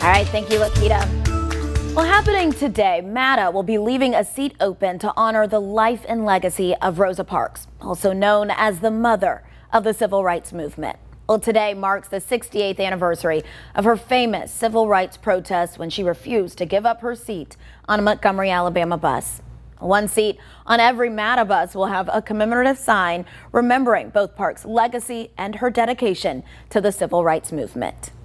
All right, thank you, Lakita. Well, happening today, MATA will be leaving a seat open to honor the life and legacy of Rosa Parks, also known as the mother of the civil rights movement. Well, today marks the 68th anniversary of her famous civil rights protest when she refused to give up her seat on a Montgomery, Alabama bus. One seat on every MATA bus will have a commemorative sign remembering both Parks' legacy and her dedication to the civil rights movement.